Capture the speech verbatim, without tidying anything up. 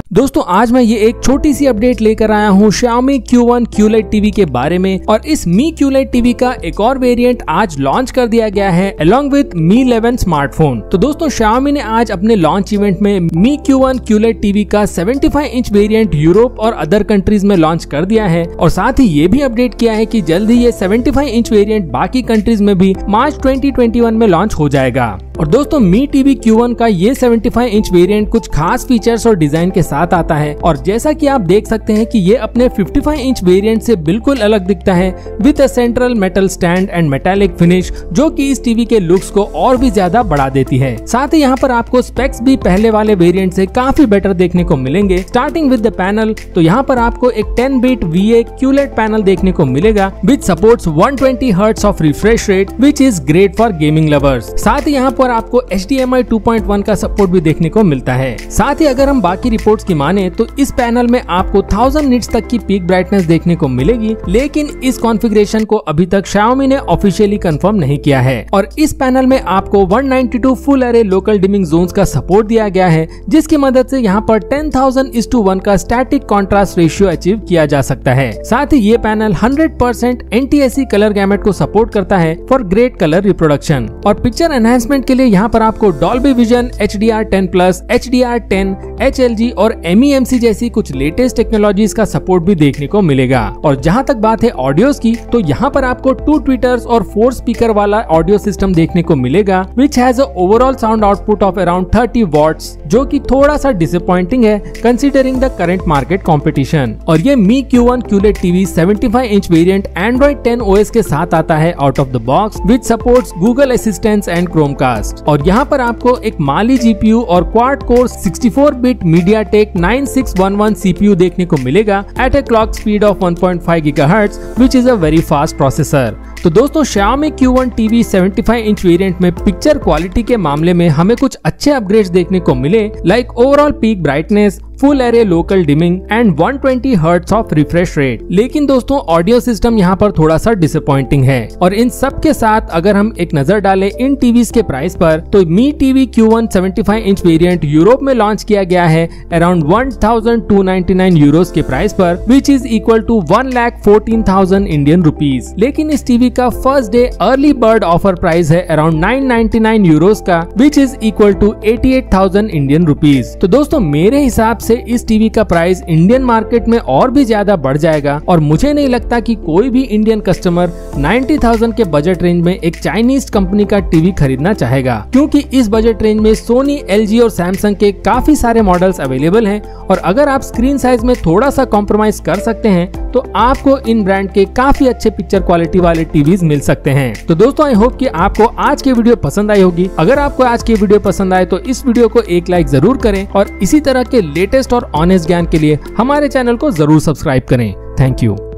दोस्तों आज मैं ये एक छोटी सी अपडेट लेकर आया हूँ Xiaomi Q one Q LED TV के बारे में। और इस Mi क्यू लेड टीवी का एक और वेरिएंट आज लॉन्च कर दिया गया है along with Mi eleven smartphone. तो दोस्तों Xiaomi ने आज अपने लॉन्च इवेंट में Mi Q one Q LED TV का पचहत्तर इंच वेरिएंट यूरोप और अदर कंट्रीज में लॉन्च कर दिया है और साथ ही ये भी अपडेट किया है कि जल्द ही ये पचहत्तर इंच वेरिएंट बाकी कंट्रीज में भी मार्च दो हज़ार इक्कीस में लॉन्च हो जाएगा। और दोस्तों Mi टीवी क्यू वन का ये पचहत्तर इंच वेरिएंट कुछ खास फीचर्स और डिजाइन के साथ आता है और जैसा कि आप देख सकते हैं कि ये अपने पचपन इंच वेरिएंट से बिल्कुल अलग दिखता है with a central metal stand and metallic finish, जो कि इस टीवी के लुक्स को और भी ज्यादा बढ़ा देती है। साथ ही यहाँ पर आपको स्पेक्स भी पहले वाले वेरिएंट से काफी बेटर देखने को मिलेंगे। स्टार्टिंग विद द पैनल, तो यहाँ पर आपको एक ten bit V A Q LED panel देखने को मिलेगा with supports one twenty hertz of refresh rate which is great for gaming lovers. साथ ही यहाँ पर आपको H D M I two point one का सपोर्ट भी देखने को मिलता है। साथ ही अगर हम बाकी रिपोर्ट्स की माने तो इस पैनल में आपको थाउजेंड निट्स तक की पीक ब्राइटनेस देखने को मिलेगी, लेकिन इस कॉन्फ़िगरेशन को अभी तक Xiaomi ने ऑफिशियली कंफर्म नहीं किया है। और इस पैनल में आपको one ninety two full array local dimming zones का सपोर्ट दिया गया है, जिसकी मदद से यहाँ पर ten thousand is to one का स्टैटिक कॉन्ट्रास्ट रेशियो अचीव किया जा सकता है। साथ ही ये panel hundred percent N T S C colour gamut को सपोर्ट करता है फॉर ग्रेट कलर रिप्रोडक्शन। और पिक्चर एनहांसमेंट के लिए यहाँ पर आपको Dolby vision, H D R ten plus, H D R ten, H L G और एम ई एम सी जैसी कुछ लेटेस्ट टेक्नोलॉजीज का सपोर्ट भी देखने को मिलेगा। और जहां तक बात है ऑडियोज की, तो यहाँ पर आपको टू ट्विटर्स और फोर स्पीकर वाला ऑडियो सिस्टम देखने को मिलेगा which has a overall sound output of around thirty watts, जो कि थोड़ा सा डिसअपॉइंटिंग है considering the current market competition. और ये Mi Q one Q LED TV पचहत्तर inch variant Android ten O S के साथ आता है out of the box which supports Google Assistant and Chromecast. और यहाँ पर आपको एक Mali जी पी यू और quad core sixty four bit MediaTek nine six one one C P U देखने को मिलेगा at a clock speed of one point five gigahertz which is a very fast processor. तो दोस्तों Xiaomi Q one TV पचहत्तर inch variant में picture quality के मामले में हमें कुछ अच्छे अपग्रेड्स देखने को मिले, like overall peak brightness, full array local dimming and one twenty hertz of refresh rate. लेकिन दोस्तों ऑडियो सिस्टम यहाँ पर थोड़ा सा डिसअपॉइंटिंग है। और इन सब के साथ अगर हम एक नजर डालें इन टीवीज के प्राइस पर, तो Mi टीवी क्यू वन पचहत्तर इंच वेरिएंट यूरोप में लॉन्च किया गया है around one thousand two ninety nine euros के प्राइस पर, which is equal to one lakh fourteen thousand Indian rupees. लेकिन इस टीवी का first day early bird offer price है around nine ninety nine euros का, which is equal to eighty eight thousand Indian rupees. तो दोस्तों मेरे हिसाब से इस टीवी का प्राइस इंडियन मार्केट में और भी ज्यादा बढ़ जाएगा और मुझे नहीं लगता कि कोई भी इंडियन कस्टमर नब्बे हज़ार के बजट रेंज में एक चाइनीज कंपनी का टीवी खरीदना चाहेगा, क्योंकि इस बजट रेंज में सोनी, एल जी और सैमसंग के काफी सारे मॉडल्स अवेलेबल हैं। और अगर आप स्क्रीन साइज में थोड़ा सा कॉम्प्रोमाइज कर सकते हैं तो आपको इन ब्रांड के काफी अच्छे पिक्चर क्वालिटी वाले टीवीज मिल सकते हैं। तो दोस्तों आई होप कि आपको आज की वीडियो पसंद आई होगी। अगर आपको आज की वीडियो पसंद आए तो इस वीडियो को एक लाइक जरूर करें और इसी तरह के लेटेस्ट और ऑनेस्ट ज्ञान के लिए हमारे चैनल को जरूर सब्सक्राइब करें। Thank you.